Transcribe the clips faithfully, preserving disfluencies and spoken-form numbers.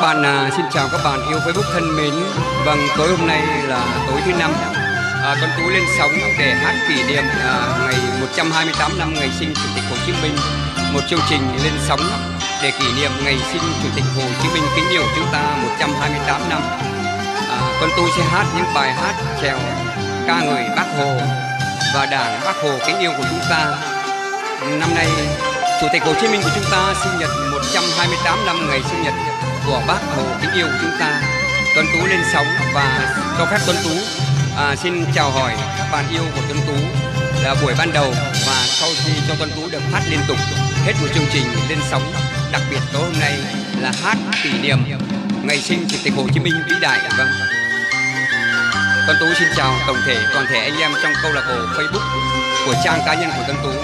bạn, à, xin chào các bạn yêu Facebook thân mến. Vâng, tối hôm nay là tối thứ năm, à, Tuấn Tú lên sóng để hát kỷ niệm à, ngày một trăm hai mươi tám năm ngày sinh Chủ tịch Hồ Chí Minh. Một chương trình lên sóng để kỷ niệm ngày sinh Chủ tịch Hồ Chí Minh kính yêu chúng ta một trăm hai mươi tám năm. à, Tuấn Tú sẽ hát những bài hát chèo ca ngợi Bác Hồ và Đảng Bác Hồ kính yêu của chúng ta. Năm nay Chủ tịch Hồ Chí Minh của chúng ta sinh nhật một trăm hai mươi tám năm ngày sinh nhật của Bác Hồ kính yêu của chúng ta. Tuấn Tú lên sóng và cho phép Tuấn Tú à, xin chào hỏi các bạn yêu của Tuấn Tú là buổi ban đầu, và sau khi cho Tuấn Tú được phát liên tục hết một chương trình lên sóng đặc biệt tối hôm nay là hát kỷ niệm ngày sinh Chủ tịch Hồ Chí Minh vĩ đại. Vâng, Tuấn Tú xin chào tổng thể toàn thể anh em trong câu lạc bộ Facebook của trang cá nhân của Tuấn Tú.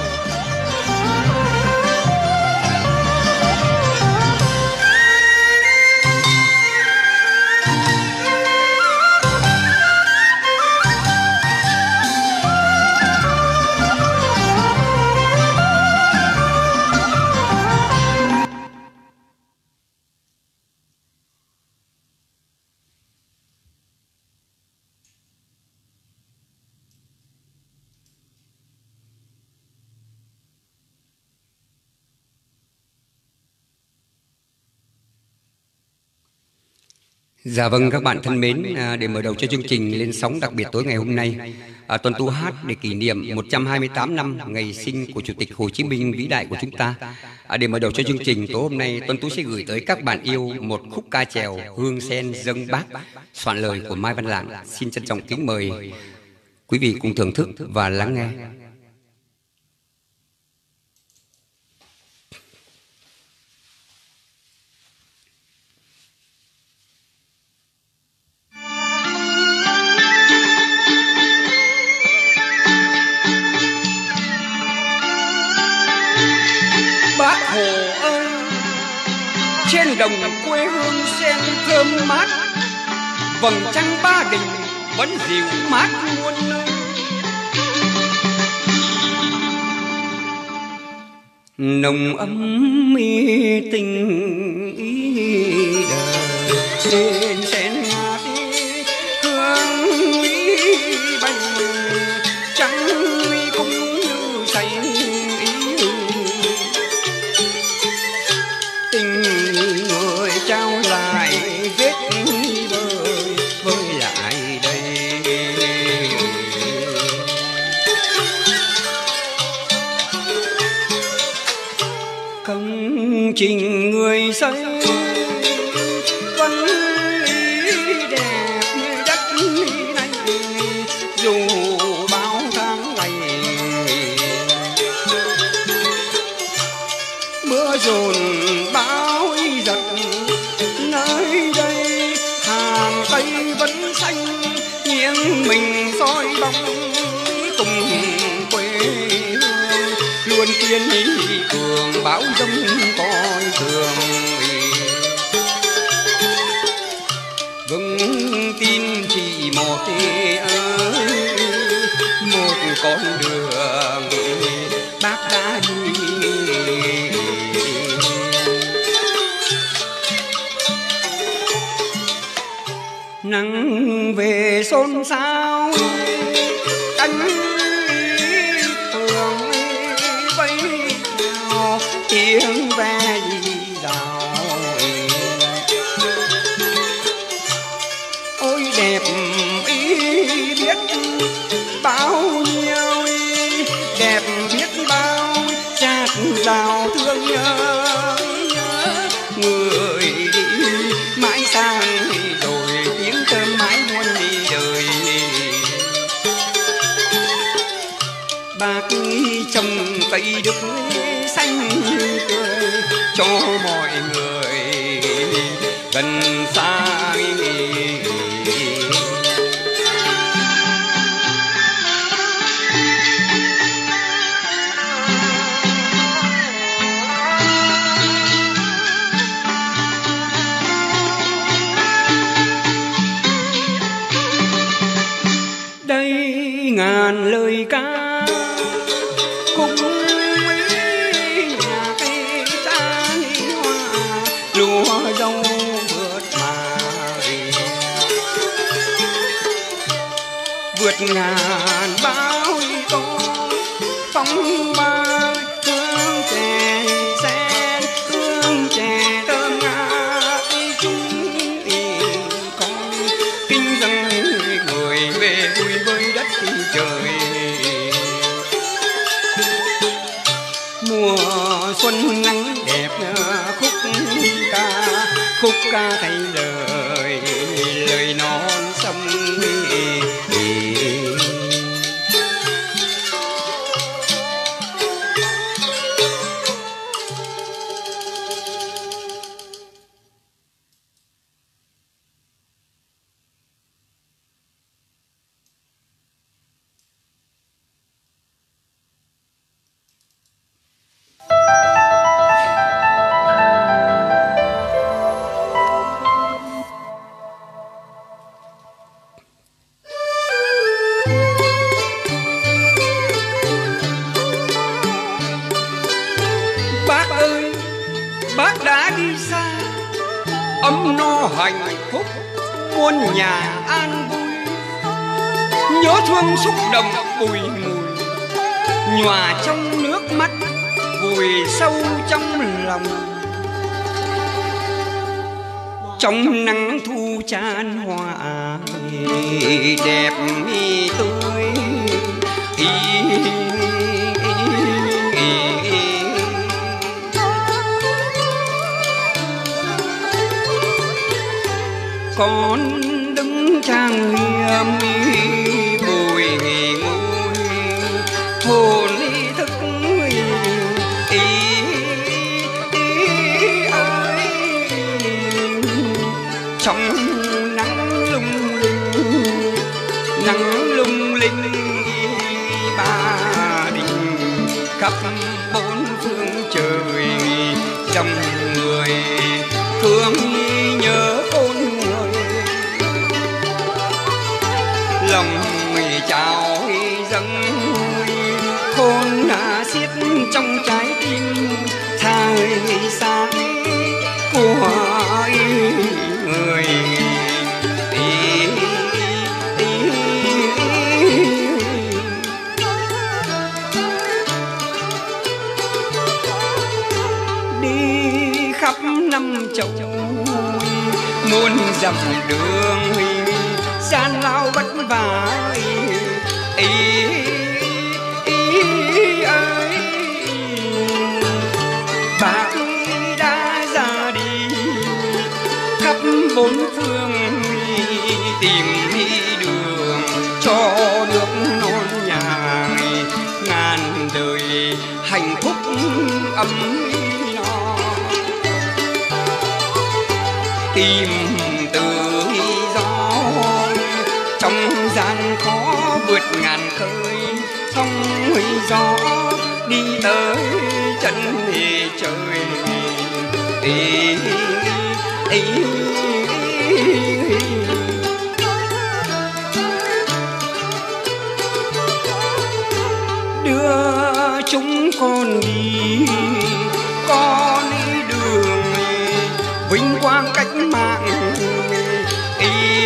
Dạ vâng, các bạn thân mến, à, để mở đầu cho chương trình lên sóng đặc biệt tối ngày hôm nay, à, Tuấn Tú hát để kỷ niệm một trăm hai mươi tám năm ngày sinh của Chủ tịch Hồ Chí Minh vĩ đại của chúng ta. À, để mở đầu cho chương trình tối hôm nay, Tuấn Tú sẽ gửi tới các bạn yêu một khúc ca chèo Hương Sen Dâng Bác, soạn lời của Mai Văn Lạng. Xin trân trọng kính mời quý vị cùng thưởng thức và lắng nghe. Bác Hồ ơi, trên đồng quê hương sen thơm mát, vầng trăng Ba Đình vẫn dịu mát muôn nơi. Nồng ấm mi tình ý đời Trên sen ngát hương ý bay, trắng cũng như say tình người trao lại vết vơi vơi lại đây. Công trình người xây vẫn đẹp như đất này, dù bao tháng ngày mưa dồn bão giật, nơi đây hàng Tây vẫn xanh nghiêng mình soi bóng cùng quê hương, luôn kiên cường bão giông coi thường. Vững tin chỉ một ơi, một con đường bác đã đi. Nắng về xôn xao cánh phường vây nào, tiếng ve dì dào. Ôi đẹp ý biết bao nhiêu, đẹp biết bao chát rào thương nhớ, nhớ người đi mãi sang rồi tiếng thơm mãi muôn đi đời. Bác trồng cây đức xanh tươi cho mọi người gần xa. Đây ngàn lời ca cũng nhà cây trái hoa, lúa dâu vừa vượt ngàn bao tố phong ba hương chè sen hương chè thơm ngát chung con kinh dâng người về vui với đất trời. Mùa xuân nắng đẹp khúc ca khúc ca thay lời lời non sông. Bác đã đi xa ấm no hạnh phúc muôn nhà an vui, nhớ thương xúc động bùi mùi nhòa trong nước mắt vùi sâu trong lòng. Trong nắng thu chan hoa đẹp tươi con đứng trang nghiêm bùi ngùi hồn thức ý, ý ơi trong nắng lung linh nắng lung linh ba đình khắp bốn phương trời dòng người thương nhớ ôn lòng chào dâng khôn xiết trong trái tim thời sáng của người. Đi khắp năm châu muôn dặm đường gian lao vất vả ý, ý ơi bác đã ra đi khắp bốn phương tìm đường cho nước non nhà ngàn đời hạnh phúc ấm no. Tìm từ trong gian khó vượt ngàn khơi sóng gió đi tới chân trời. Ý, ý, đưa chúng con đi con đi đường vinh quang cách mạng. Ý,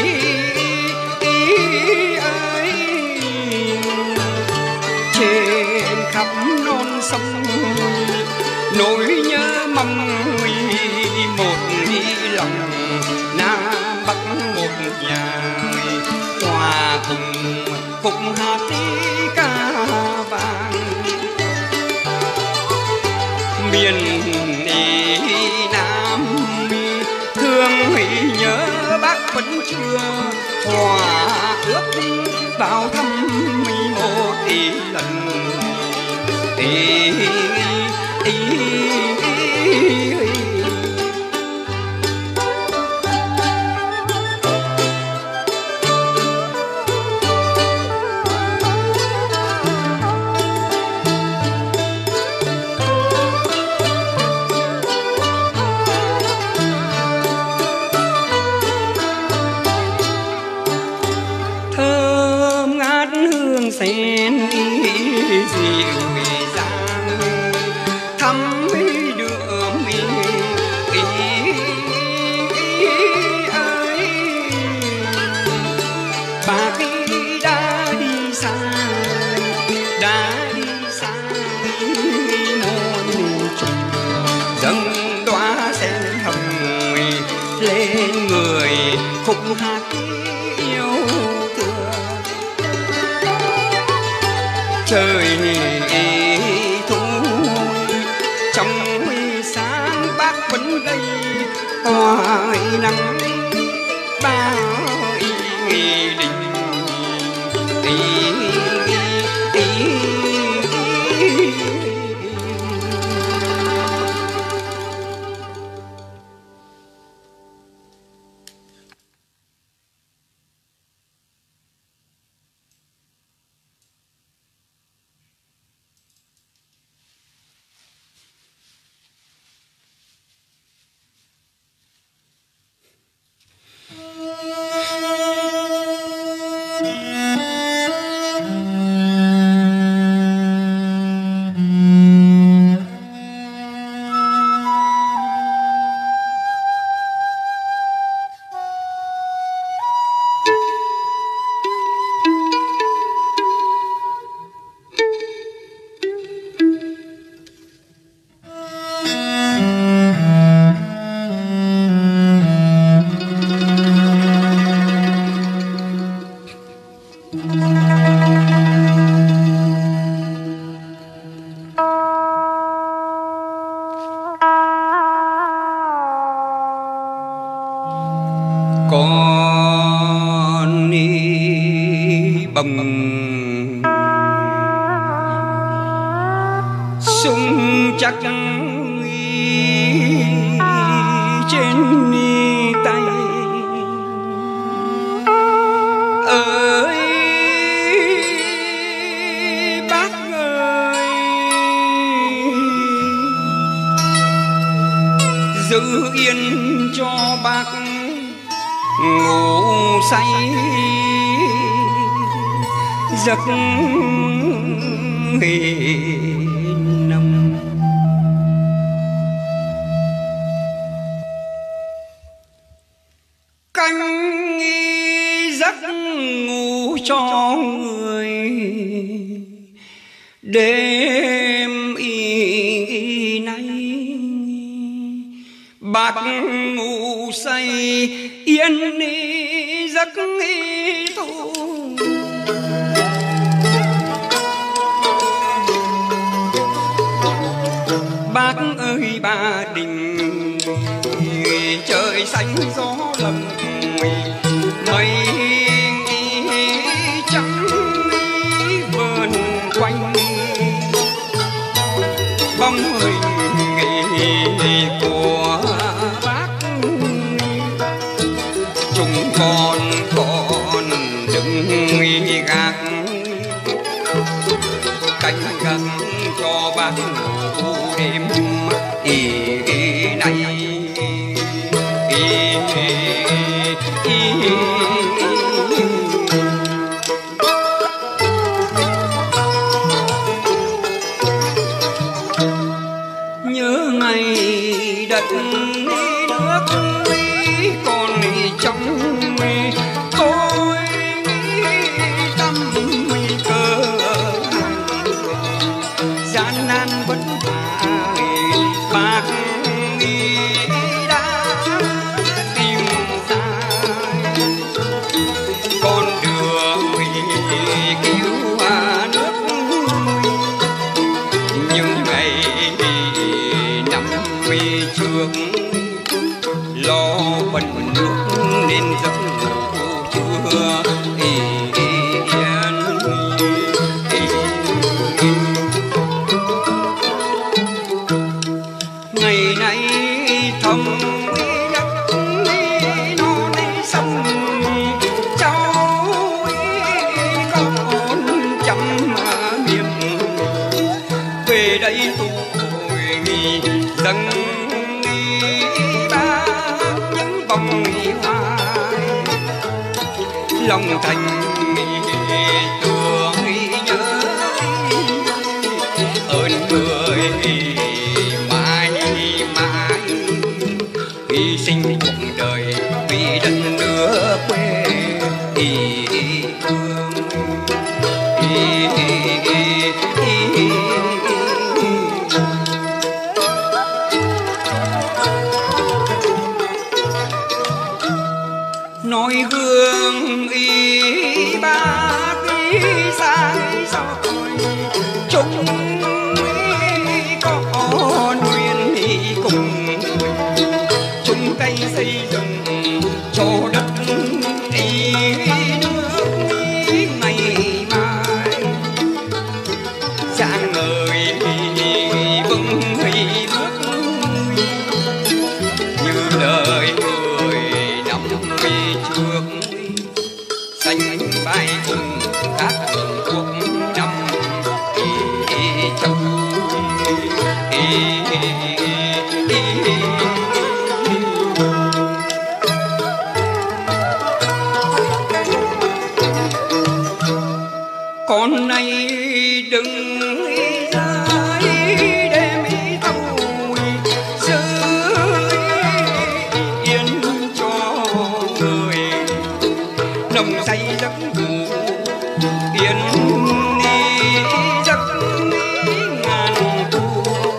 khắp non sông nỗi nhớ mong một lòng Nam Bắc một nhà hòa cùng cùng hát ca vàng miền Nam thương nhớ bác vẫn chưa hòa ước vào thăm một lần. Ý, ý, ý, ý. Thơm ngát hương sen dịu dàng người khúc hát yêu thương. Trời thu trong sáng bác vẫn đây hoài nắng bao ý định ý, ý, ý. Con đi bầm sung chắc trên tay ơi bác ơi, giữ yên cho bác ngủ say giấc nồng. Canh giấc ngủ cho người đêm y nay, bác ngủ say yên ni giấc thu. Bác ơi bà đình trời xanh gió lầm mây trắng vườn quanh bóng hình của bác. Chúng con còn đừng gác canh gác cho bác ngủ đêm ý này. Ý, ý, ý, ý. Nhớ ngày đất nước còn trong tôi tâm cơ gian nan vẫn phải bác đã tìm ra con đường cứu nước. Những ngày năm mươi trước lo bận nước nên giấc ngủ chưa yên. Ngày nay thầm nhắc nó nay sông cháu con chăm miệng về đây tôi dâng ba những vòng hoa lòng thành tưởng nhớ ơn người mãi mãi hy sinh cuộc đời vì đất nước quê hương. nói gương y bác y sáng soi chúng có nguyện cùng chung tay xây dựng cho đất y nước ngày mai sáng ngời vững bước như lời người năm trước xanh bay cùng các cuộc năm trong con này đừng rơi đêm tàu giữ yên cho người nồng say giấc ngủ yên đi giấc ngàn thu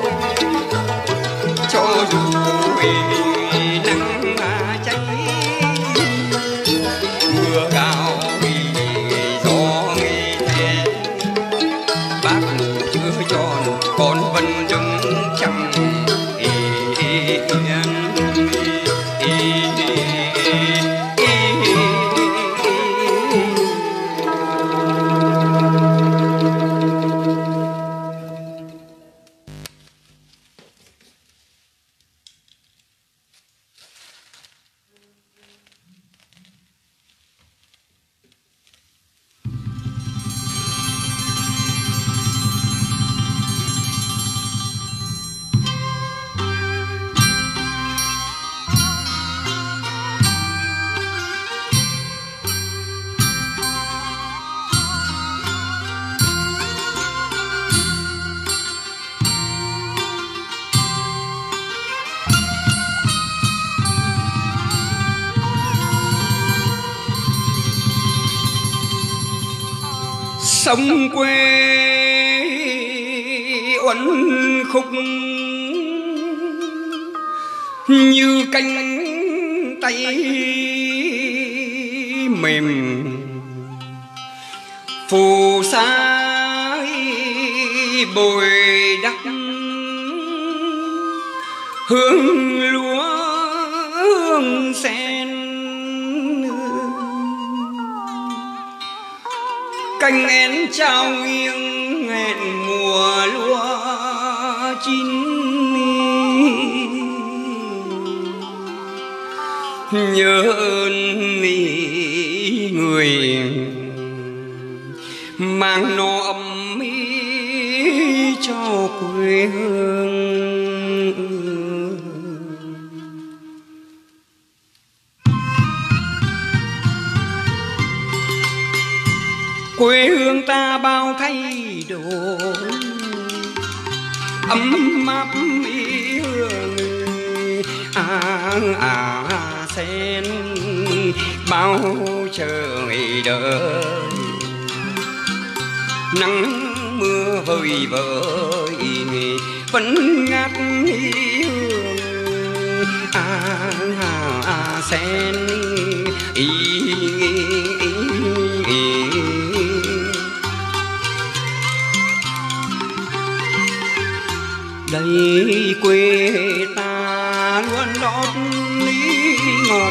cho dù nắng cháy mưa gào con vẫn đứng chẳng yên sông quê uốn khúc như cánh tay mềm phù sa bồi đắp hương lúa hương sen cành én trao nghiêng hẹn mùa lúa chín nhớ ơn người mang nó ấm ý cho quê hương. Quê hương ta bao thay đổi ấm áp ý hương à à sen bao trời đời nắng mưa vơi vơi vẫn ngát ý hương à à à sen ý, ý, ý, ý. Đây quê ta luôn đót lý ngọt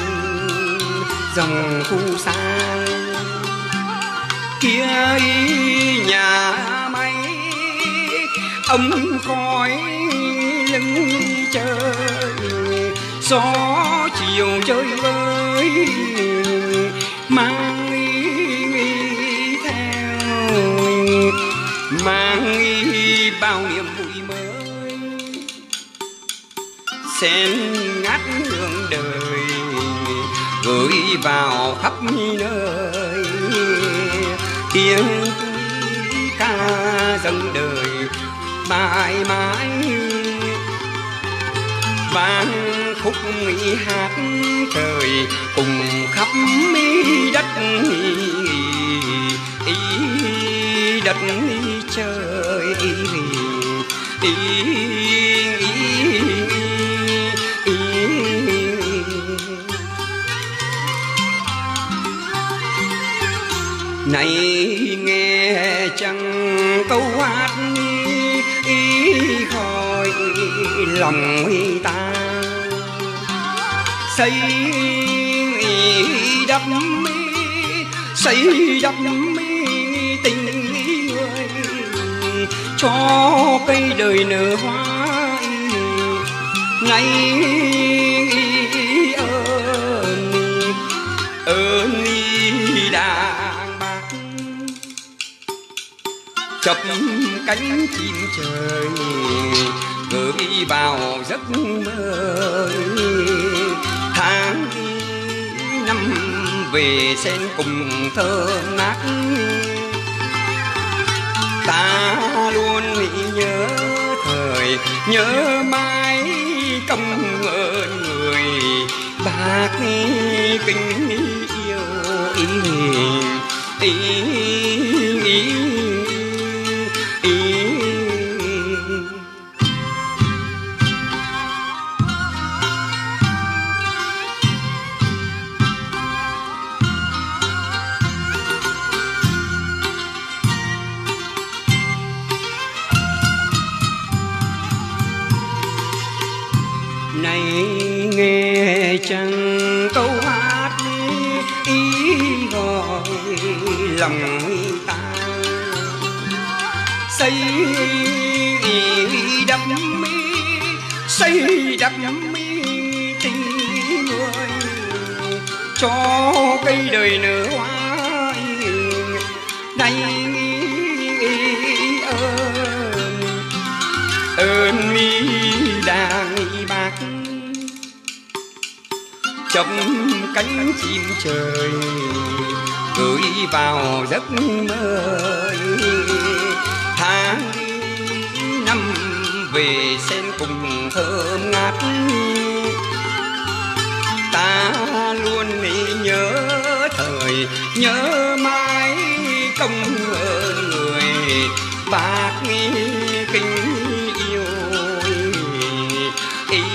dòng khu xa kia ý nhà máy ấm khói lưng trời gió chiều chơi vơi mang ý theo mang ý bao niềm vui mới sen ngát hương đời gửi vào khắp nơi tiếng ca dâng đời mãi mãi vang khúc mỹ hát trời cùng khắp đất ý đất trời ý, ý, ý, ý. này nghe chẳng câu hát ý khỏi lòng ta xây đắp xây đắp tình người cho cây đời nở hoa này ơn ơn đàng bạc chập cánh chim trời gửi vào giấc mơ tháng năm về sen cùng thơm ngát ta luôn nhớ thời nhớ mãi công ơn người bác kính yêu ý ý ý ý này nghe chẳng câu hát ý gọi lòng ta xây đắp xây đắp tình người cho cây đời nở hoa này ơn ơn mi đàng bạc chập cánh chim trời gửi vào giấc mơ tháng năm về sen cùng thơm ngát ta luôn nhớ thời nhớ mãi công ơn người bác kính yêu ý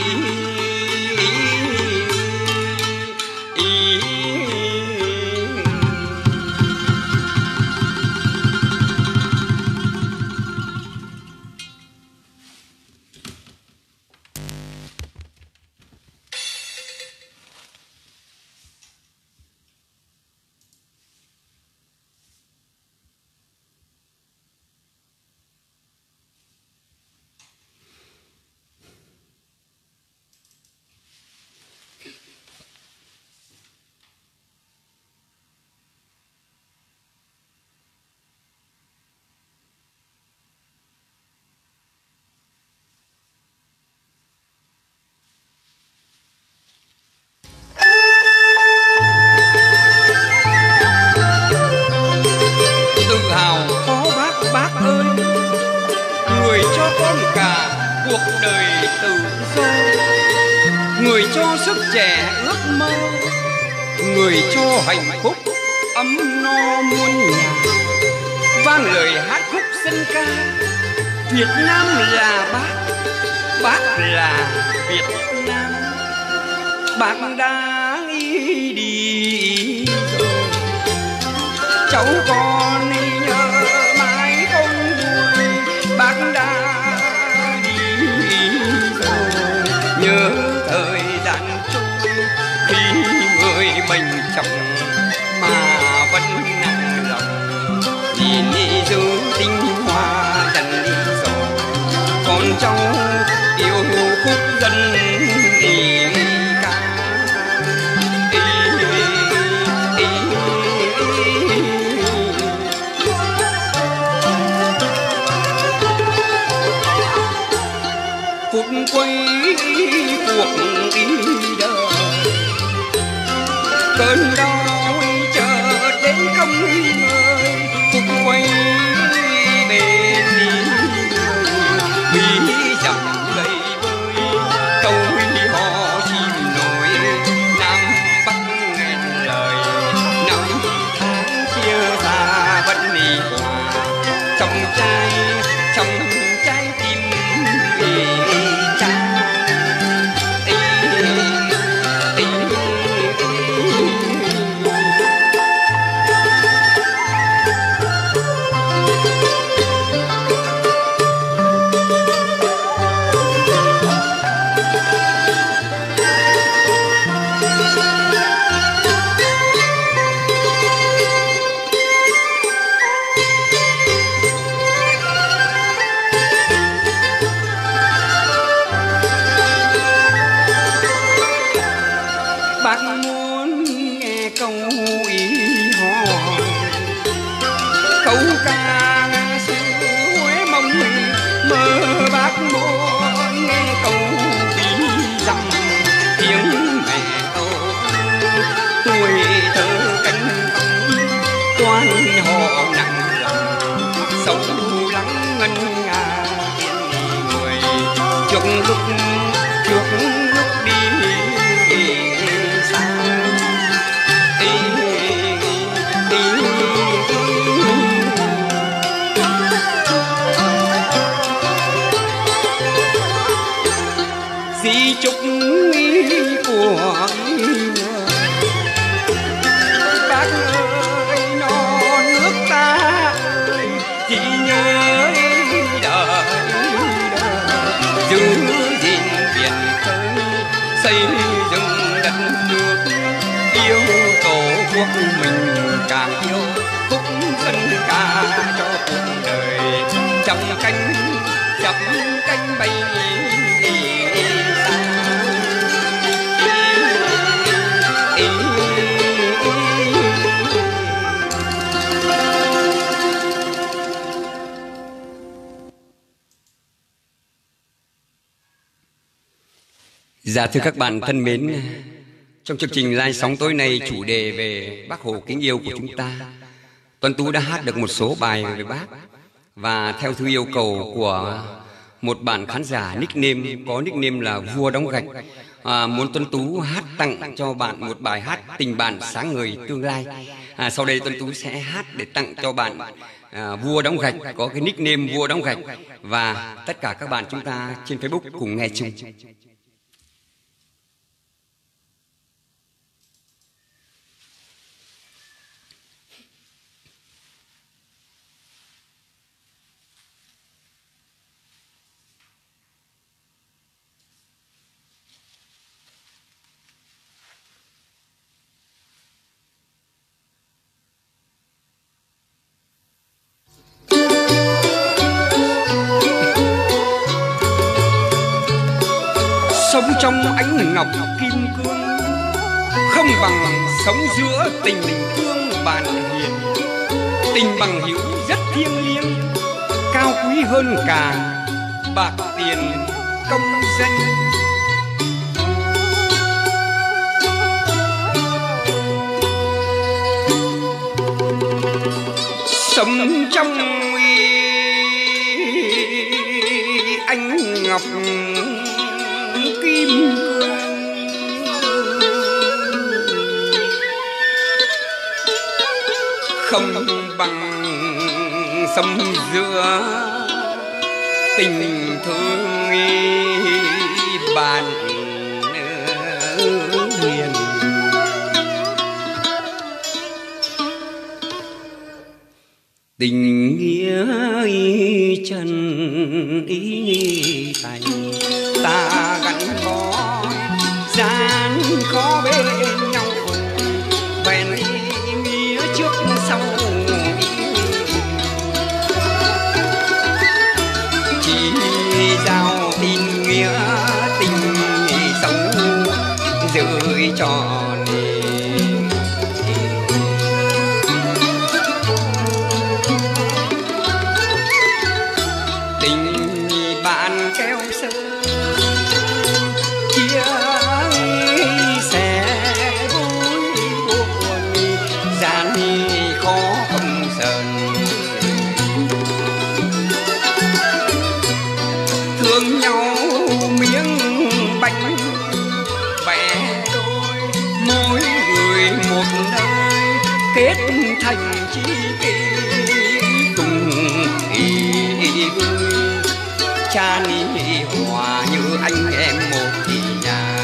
cuộc đời tự do, người cho sức trẻ ước mơ, người cho hạnh phúc ấm no muôn nhà. Vang lời hát khúc dân ca, Việt Nam là bác, bác là Việt Nam. Bác đã đi rồi, cháu con nhớ mãi không vui. Bác đã nhớ thời gian trôi khi người mình chồng mà vẫn nặng lòng. Nhìn đi giữ tinh hoa dần đi rồi, còn cháu yêu khúc dân đi ca. Phút quay cuộc đi đời, cơn đau chờ đến không ngơi. Phút quay bên đi người, bí dặm gầy vơi câu hò chim nổi. Nam Bắc nghẹn lời, năm tháng chia xa vẫn đi qua trong trái trong trái tim ý. câu ý hỏi câu ca xứ Huế mong mơ bác muốn nghe câu ý dặm tiếng mẹ câu tuổi thơ cánh quan họ nặng lòng sâu lắng ngân nga người trước lúc trước lúc đi xa ý, ý, di chúc của bác ơi non nước ta ơi chỉ nhớ đời đời giữ gìn biển khơi xây dựng đất nước yêu tổ quốc mình càng yêu khúc dân ca cho cuộc đời trong cánh chập cánh bay Dạ thưa các bạn thân mến, trong chương trình live sóng tối nay chủ đề về Bác Hồ kính yêu của chúng ta, Tuấn Tú đã hát được một số bài về Bác. Và theo thư yêu cầu của một bạn khán giả nickname có nickname là Vua Đóng Gạch, à, muốn Tuấn Tú hát tặng cho bạn một bài hát Tình Bạn Sáng Ngời Tương Lai. À, sau đây Tuấn Tú sẽ hát để tặng cho bạn à, Vua Đóng Gạch có cái nickname Vua Đóng Gạch, và tất cả các bạn chúng ta trên Facebook cùng nghe chung. Sống trong ánh ngọc kim cương không bằng sống giữa tình thương bạn hiền. Tình bằng hữu rất thiêng liêng, cao quý hơn cả bạc tiền công danh. Sống trong ánh ngọc kim cương không bằng sống giữa tình thương bạn hiền. Tình nghĩa chân ý thành ta gắn bó gian khó bên nhau, bèn nghĩa trước sau chỉ giao tin nghĩa tình sống rơi tròn. Kết thành chi kỷ cùng ý vui, cha ni hòa như anh em một thì nhà.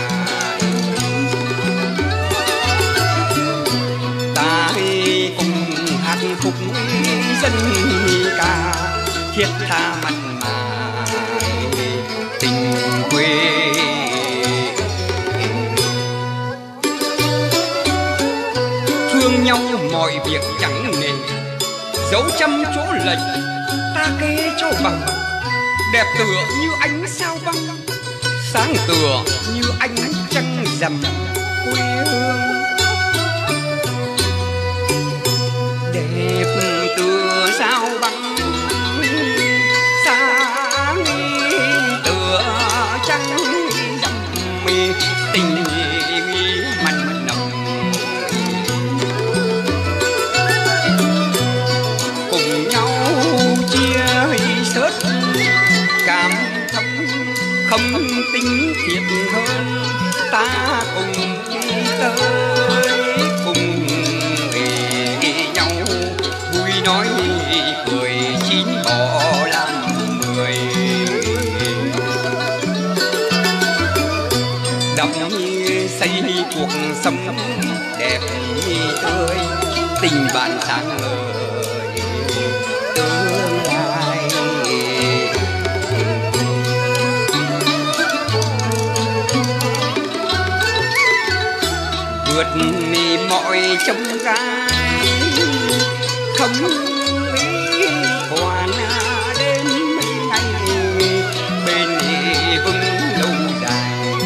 Ta cùng hát khúc dân ca thiết tha mặn mà tình quê. Thương nhau mọi việc chẳng nề, dấu trăm chỗ lệch ta kê cho bằng. Đẹp tựa như ánh sao băng, sáng tựa như ánh trăng rằm quê hương. không tính thiệt hơn, ta cùng đi tới cùng ý nhau vui nói cười chín bỏ làm mười. Đắm say cuộc sống đẹp tươi, tình bạn sáng ngời tương lai. Vượt mọi chông gai không ý hoàn đến ngày bên vững lâu dài.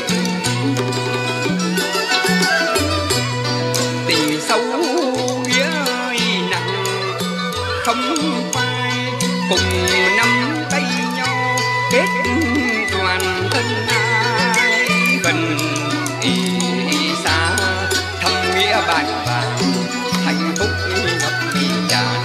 Tình sâu nghĩa nặng không phai, cùng nắm tay nhau kết đoàn thân ai gần ý xa, thăm nghĩa bạn vàng hạnh phúc ngập tràn.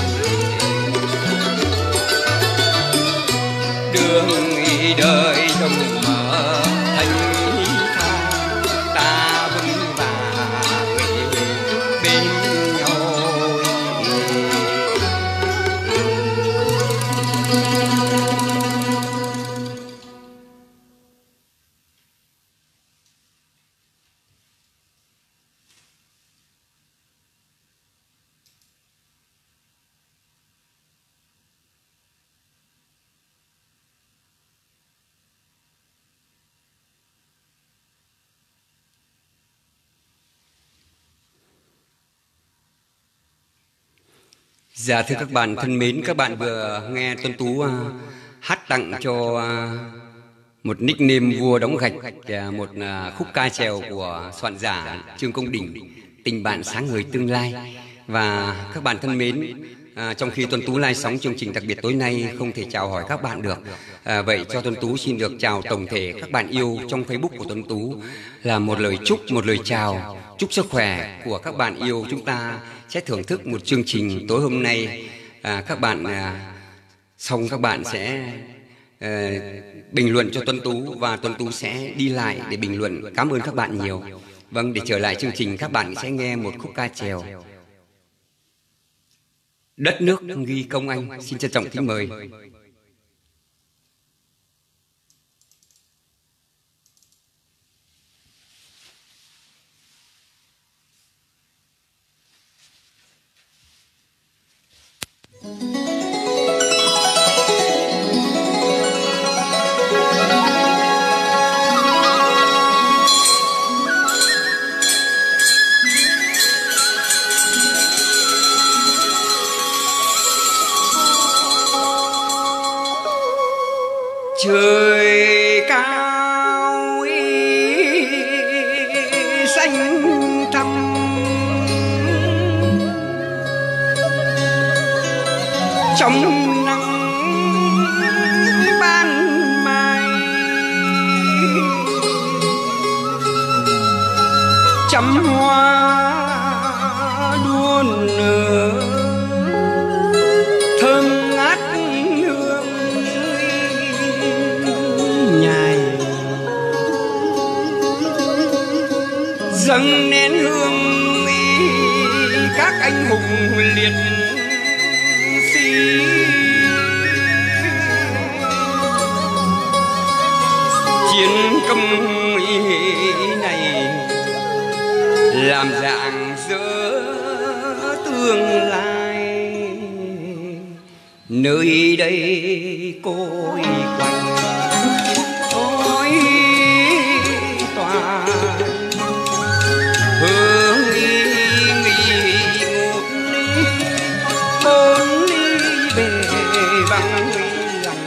Đường đời rộng mở thành thang, ta vững vàng bên nhau. Dạ thưa các bạn thân mến, các bạn vừa nghe Tuấn Tú uh, hát tặng cho uh, một nickname vua đóng gạch, uh, một uh, khúc ca chèo của soạn giả Trương Công Đình, Tình bạn sáng ngời tương lai. Và các bạn thân mến, uh, trong khi Tuấn Tú live sóng chương trình đặc biệt tối nay không thể chào hỏi các bạn được, uh, vậy cho Tuấn Tú xin được chào tổng thể các bạn yêu trong Facebook của Tuấn Tú là một lời chúc, một lời chào, chúc sức khỏe của các bạn yêu. Chúng ta sẽ thưởng thức một chương trình tối hôm nay. À, các bạn à, xong các bạn sẽ à, bình luận cho Tuấn Tú và Tuấn Tú sẽ đi lại để bình luận. Cảm ơn các bạn nhiều. Vâng, để trở lại chương trình, các bạn sẽ nghe một khúc ca chèo Đất nước ghi công anh. Xin trân trọng kính mời. Trời cao ý, xanh thẳm, trong nắng ban mai, trăm hoa đua nở thơm ngát hương nhài, dâng nén hương ý các anh hùng liệt sĩ. Chiến công ý này làm dạng dỡ tương lai, nơi đây côi quanh ôi tòa hương y nghỉ ngút ly bốn ly bề vắng lòng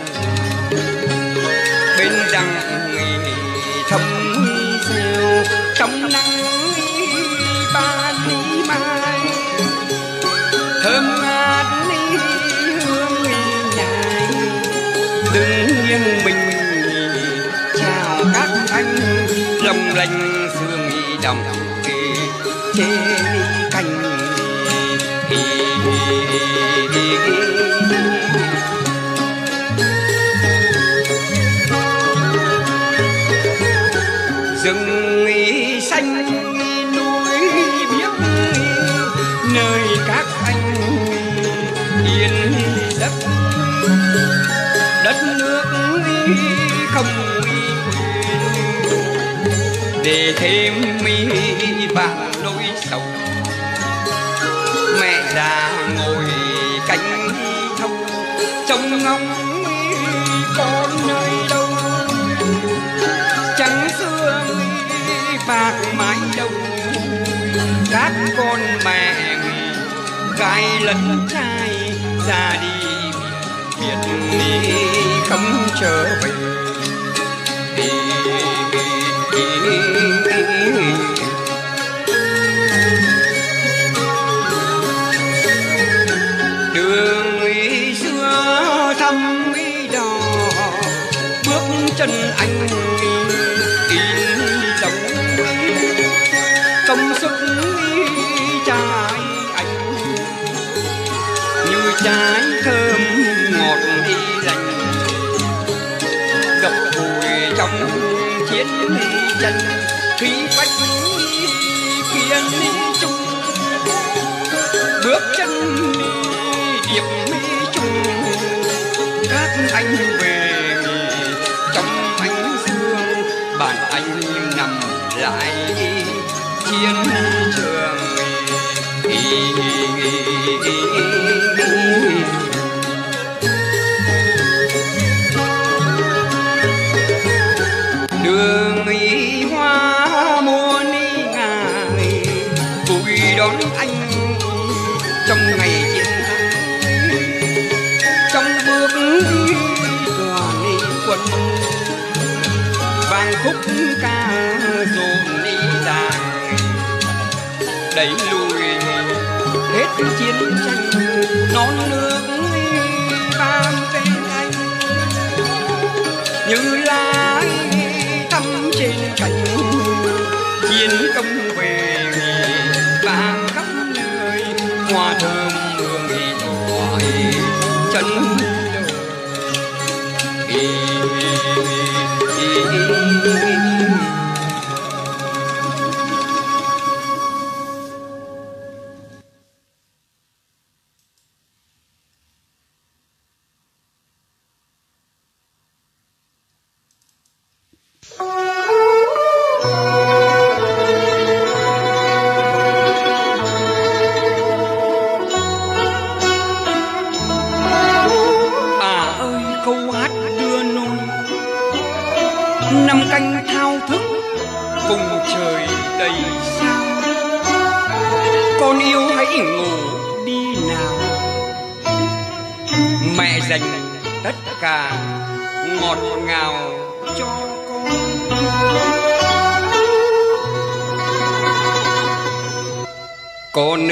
bên đằng thầm rêu trong nắng ba ly mai thơm ngát ly hương nhài. Đừng nghiêng mình để thêm mi bạn nỗi sầu. Mẹ già ngồi cạnh thâu trông ngóng con nơi đâu, trắng sương bạc mái đầu. Các con mẹ gái lẫn trai ra đi biệt đi không trở về. Đường xưa thăm đò bước chân anh in dấu công sức trái anh như trái thơm ngọt đi lành gặp vùi trong chiến tranh khí phách kiên trung bước chân điệp chung các anh về trong ánh dương bàn anh nằm lại chiến trường. Đường hoa muôn ngài vui đón anh trong ngày chiến thắng, trong bước đoàn quân vang khúc ca dồn đi dài đẩy lùi hết chiến tranh non nước vang tên anh như lá thắm trên cành chiến công về vang khắp nơi hoa thơm hương thoại chân năm canh thao thức cùng trời đầy sao. Con yêu hãy ngủ đi nào, mẹ dành tất cả ngọt ngào cho con. Con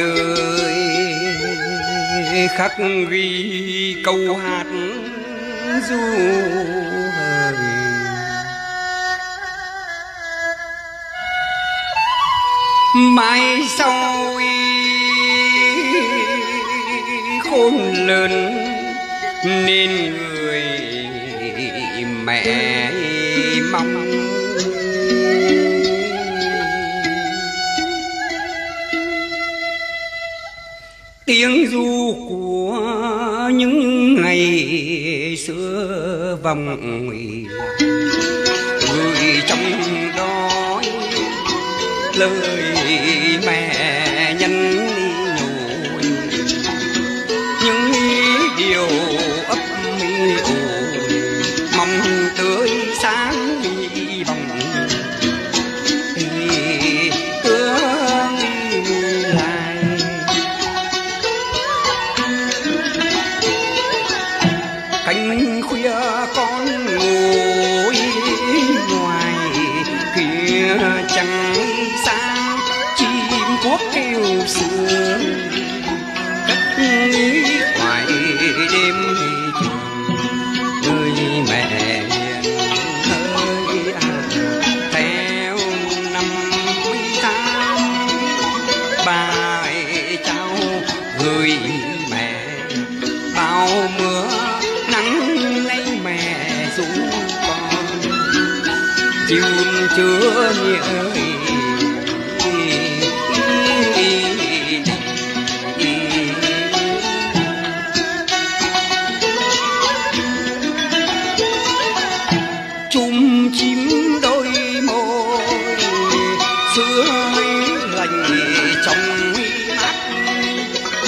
ơi khắc ghi câu hát ru hời, mai sau khôn lớn nên người mẹ mong. Tiếng ru của những ngày xưa vòng gửi trong đó lời mẹ nhân nhủ những điều ấp mi ủ mong tươi sáng hy vọng tương lai. Cánh khuya con ngồi ngoài kia chẳng xa chim quốc kêu sương cất nghĩ hoài đêm người mẹ hiền ơi à. Theo năm mươi tháng bài trao gửi mẹ bao mưa nắng lấy mẹ ru con chiều chưa nhớ chum chim đôi môi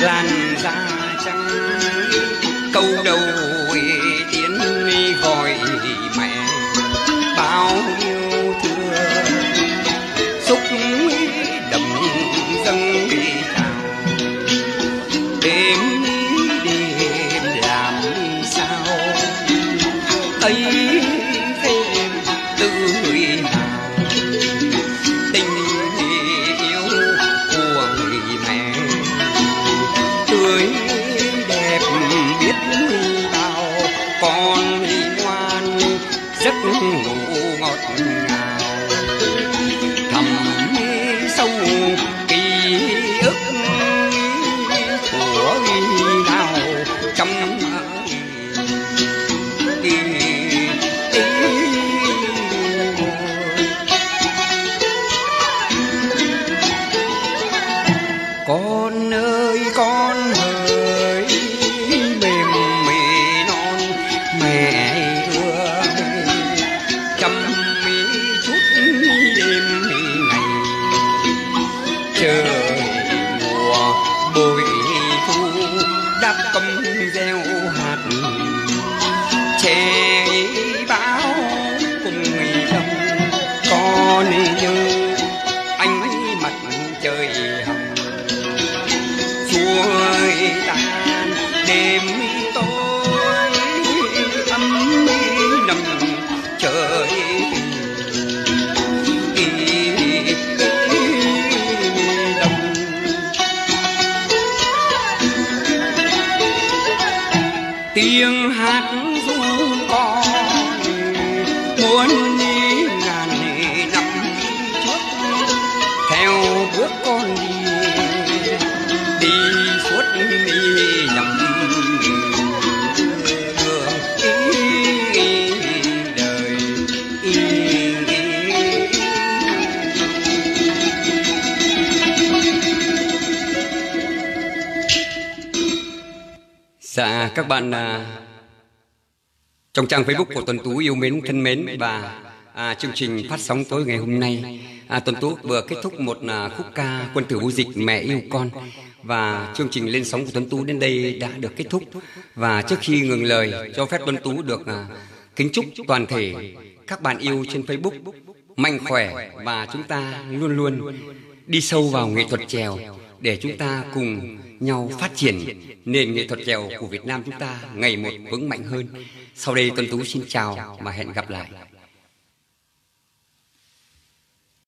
làn da trắng, câu đầu tiếng gọi mẹ bao yêu thương, xúc đầm dâng trào. Đêm đêm làm sao ấy thêm tươi hào, tình yêu của người mẹ tươi đẹp biết bao. Con ngoan giấc ngủ ngọt ngào, thầm sâu ký ức của nào trong con ơi con hỡi mềm mị non mẹ ơi, chăm mi chút đêm ngày trời mùa bội thu đắp công gieo hạt che bão cùng tâm. Con như ánh mặt trời hồng xuôi tan đêm tối ấm nằm trời đông. Tiếng hát ru con muốn đi ngàn năm trước, theo bước con đi đi suốt đi dặm đường ý đời ý. Dạ các bạn à, trong trang Facebook của Tuấn Tú yêu mến thân mến, và à, chương trình phát sóng tối ngày hôm nay à, Tuấn Tú vừa kết thúc một à, khúc ca Quân tử vô dịch mẹ yêu con, và chương trình lên sóng của Tuấn Tú đến đây đã được kết thúc. Và trước khi ngừng lời, cho phép Tuấn Tú được à, kính chúc toàn thể các bạn yêu trên Facebook mạnh khỏe, và chúng ta luôn luôn đi sâu vào nghệ thuật chèo để chúng ta cùng nhau phát triển nền nghệ thuật chèo của Việt Nam chúng ta ngày một vững mạnh hơn. Sau đây Tuấn Tú xin chào và hẹn gặp lại.